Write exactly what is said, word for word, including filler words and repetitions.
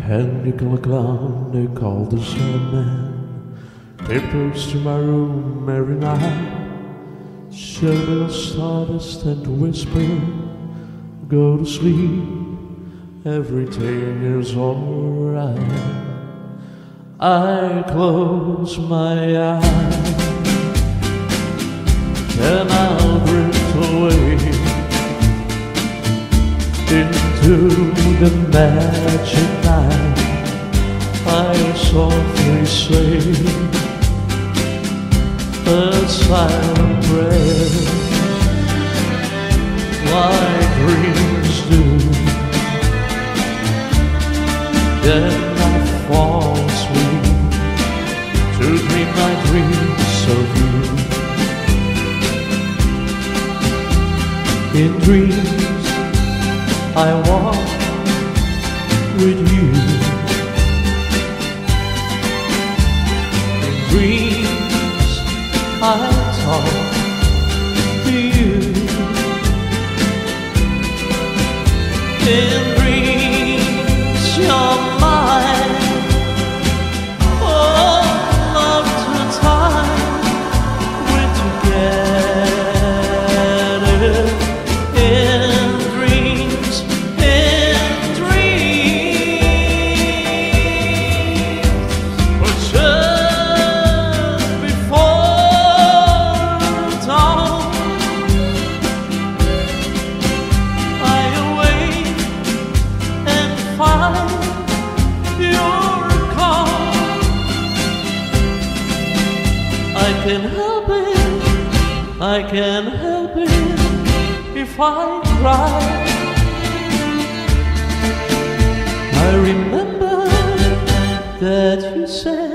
Mechanical clown they call the Sandman. Papers to my room every night. Shovel stardust and whisper, go to sleep, everything is alright. I close my eyes and I'll drift away into the magic night. I softly say a silent prayer, like dreams do. Then I fall asleep to dream my dreams of you. In dreams I walk with you. In dreams I talk to you. In dreams you're mine. All of the time we're together. In dreams, in dreams. But just before dawn, I awake and find your call. I can help it, I can help it if I try. I remember that you said